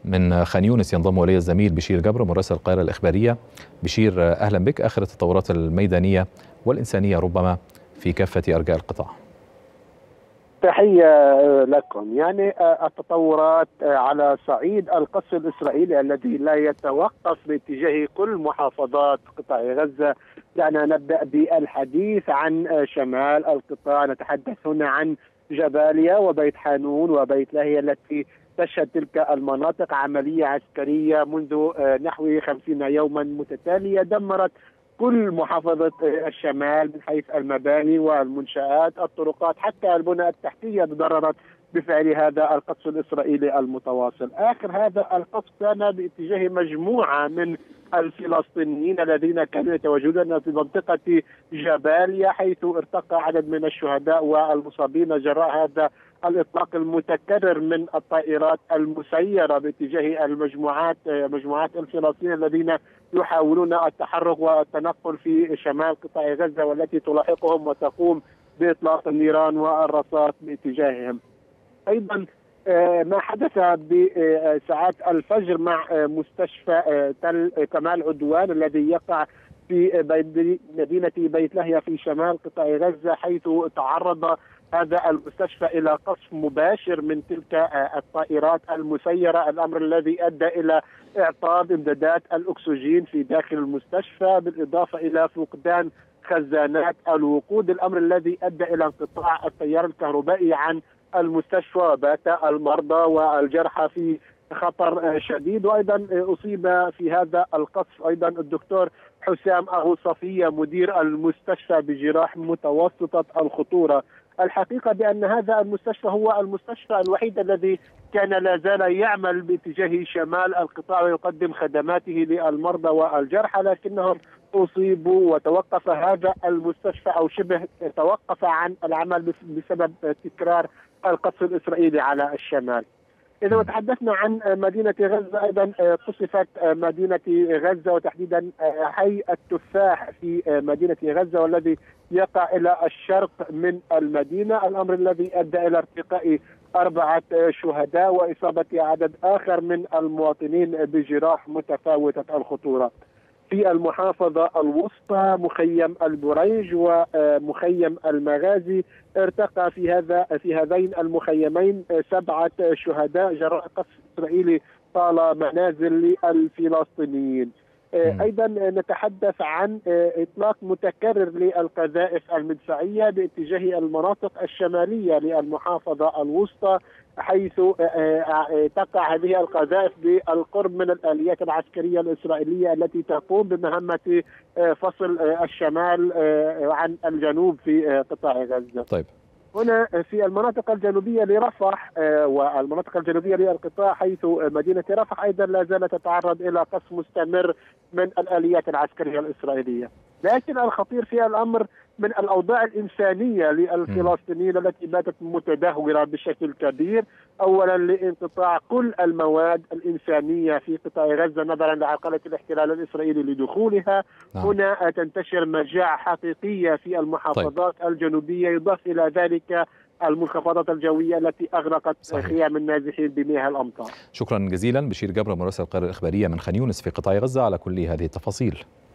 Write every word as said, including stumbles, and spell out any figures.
من خان يونس ينضم إلي الزميل بشير جبر مراسل القاهرة الإخبارية. بشير، أهلا بك. آخر التطورات الميدانية والإنسانية ربما في كافة أرجاء القطاع. تحية لكم. يعني التطورات على صعيد القصف الإسرائيلي الذي لا يتوقف باتجاه كل محافظات قطاع غزة. دعنا نبدأ بالحديث عن شمال القطاع. نتحدث هنا عن جباليا وبيت حانون وبيت لاهيا التي تشهد تلك المناطق عملية عسكرية منذ نحو خمسين يوما متتالية، دمرت كل محافظة الشمال من حيث المباني والمنشآت، الطرقات، حتى البنى التحتية تضررت بفعل هذا القصف الإسرائيلي المتواصل. آخر هذا القصف كان باتجاه مجموعة من الفلسطينيين الذين كانوا يتواجدون في منطقة جباليا، حيث ارتقى عدد من الشهداء والمصابين جراء هذا الإطلاق المتكرر من الطائرات المسيرة باتجاه المجموعات مجموعات الفلسطينيين الذين يحاولون التحرك والتنقل في شمال قطاع غزة، والتي تلاحقهم وتقوم بإطلاق النيران والرصاص باتجاههم. أيضا ما حدث بساعات الفجر مع مستشفى تل كمال عدوان الذي يقع في مدينة بيت لاهيا في شمال قطاع غزة، حيث تعرض هذا المستشفى إلى قصف مباشر من تلك الطائرات المسيرة، الأمر الذي أدى إلى إعطال إمدادات الأكسجين في داخل المستشفى، بالإضافة إلى فقدان خزانات الوقود، الأمر الذي أدى إلى انقطاع التيار الكهربائي عن المستشفى، وبات المرضى والجرحى في خطر شديد. وأيضا أصيب في هذا القصف أيضا الدكتور حسام أبو صفية مدير المستشفى بجراح متوسطة الخطورة. الحقيقة بأن هذا المستشفى هو المستشفى الوحيد الذي كان لا زال يعمل باتجاه شمال القطاع ويقدم خدماته للمرضى والجرحى، لكنهم أصيبوا وتوقف هذا المستشفى أو شبه توقف عن العمل بسبب تكرار القصف الإسرائيلي على الشمال. إذا تحدثنا عن مدينة غزة، أيضا قصفت مدينة غزة وتحديدا حي التفاح في مدينة غزة والذي يقع إلى الشرق من المدينة، الأمر الذي أدى إلى ارتقاء أربعة شهداء وإصابة عدد آخر من المواطنين بجراح متفاوتة الخطورة. في المحافظة الوسطى مخيم البريج ومخيم المغازي ارتقى في هذا في هذين المخيمين سبعة شهداء جراء قصف إسرائيلي طال منازل للفلسطينيين. أيضا نتحدث عن إطلاق متكرر للقذائف المدفعية باتجاه المناطق الشمالية للمحافظة الوسطى، حيث تقع هذه القذائف بالقرب من الآليات العسكرية الإسرائيلية التي تقوم بمهمة فصل الشمال عن الجنوب في قطاع غزة. طيب. هنا في المناطق الجنوبية لرفح والمناطق الجنوبية للقطاع، حيث مدينة رفح أيضا لا زالت تتعرض إلى قصف مستمر من الآليات العسكرية الإسرائيلية. لكن الخطير في الأمر من الأوضاع الإنسانية للفلسطينيين التي باتت متدهورة بشكل كبير. أولا لانقطاع كل المواد الإنسانية في قطاع غزة نظرا لعرقلة الاحتلال الإسرائيلي لدخولها. نعم. هنا تنتشر مجاعة حقيقية في المحافظات طيب. الجنوبية، يضاف إلى ذلك المنخفضات الجوية التي أغرقت صحيح. خيام النازحين بمياه الأمطار. شكرا جزيلا بشير جبر مراسل القاهرة الإخبارية من خان يونس في قطاع غزة على كل هذه التفاصيل.